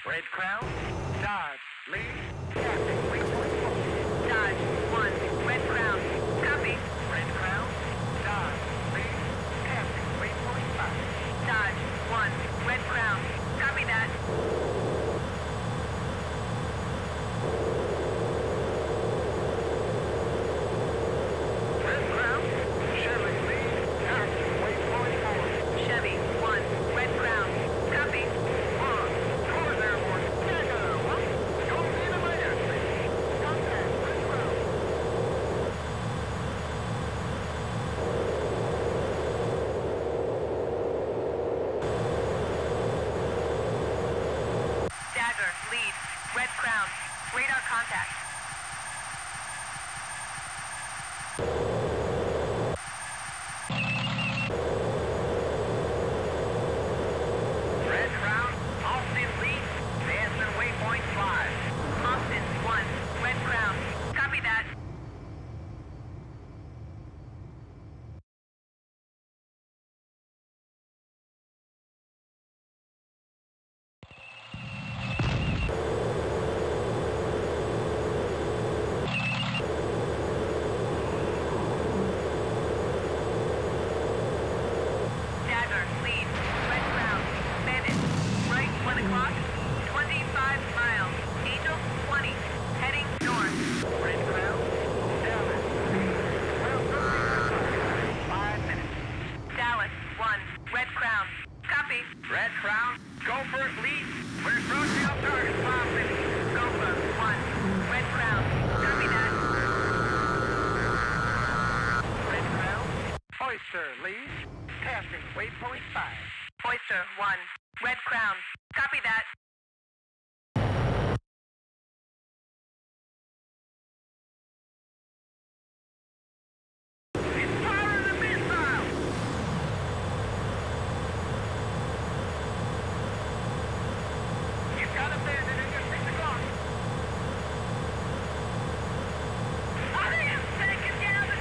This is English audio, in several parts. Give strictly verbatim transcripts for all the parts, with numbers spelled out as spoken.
Red Crown, Dodge, lead, passing, waypoint four. Dodge, one, Red Crown, copy. Red Crown, Dodge, lead, passing, waypoint five. Dodge, one, Red Crown, copy that. Red Crown, Chevy, lead, passing, waypoint four. Chevy, one, Red Crown, copy. One, cars airborne, Dagger, one, going into my airspace. Contact, Red Crown. Dagger, lead, Red Crown, radar contact. Red Crown, Austin, lead, passing, waypoint five. Austin, one, Red Crown, copy that. Dagger, lead, Red Crown, Bandit, right one o'clock, twenty-five miles, Angel twenty, heading north. Red Crown, Dallas, lead, twelve thirty, five minutes. Dallas, one, Red Crown, copy. Red Crown, go for it, lead. We're approaching our target, five minutes. Gopher, one, Red Crown, copy that. Red Crown, Oyster, lead, passing, waypoint five. Oyster, one, Red Crown, copy that. It's firing the missile! You've got a bandit in your six o'clock. I think it's taking Gavin!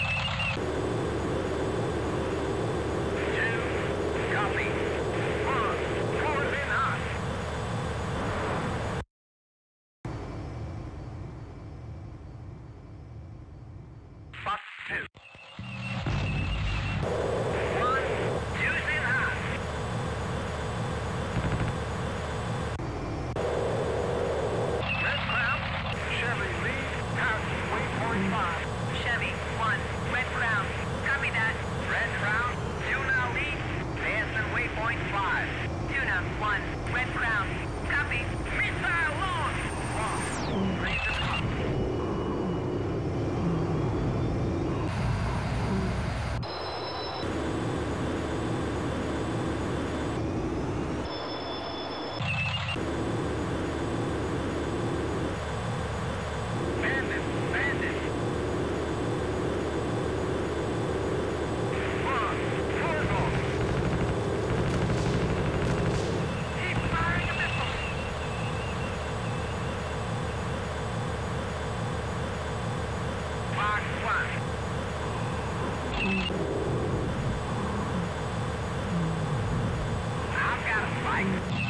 Two, copy. One, cars in hot. Fox two. One, two's in hot. Red Crown, Chevy lead, passing waypoint five. Chevy, one, Red Crown, copy that. Red Crown, two now lead, passing waypoint five. Tuna, one, Red Crown, copy. Missile launch! One, raise it up. Bandit, bandit. One, cars on. Keep firing a missile. Fox one. I've got a fight.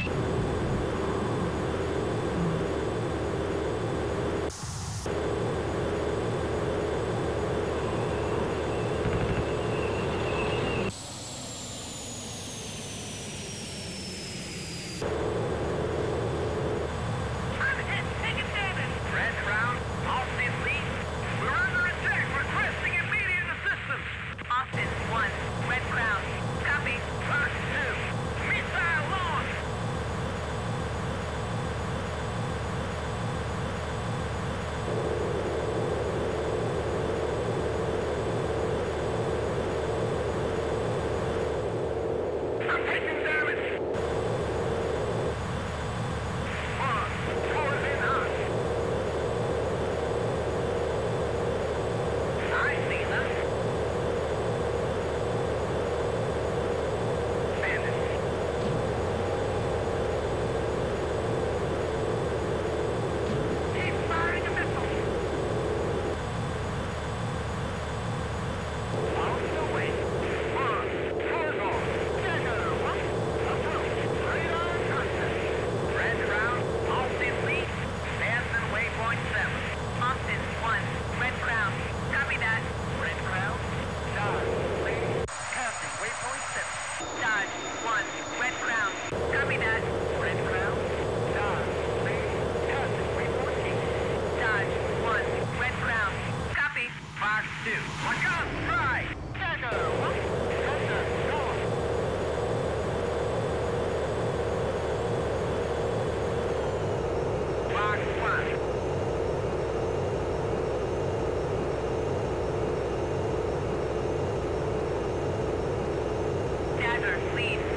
I'm hit, taking damage. Red Crown, Austin lead. We're under attack, requesting immediate assistance. Austin, one, Red Crown, copy. Fox two, missile launch. I'm taking damage. One, cars in hot. I see them. Bandit. Keep firing a missile. On the way. One, cars on. Dagger, one. Commander, lead.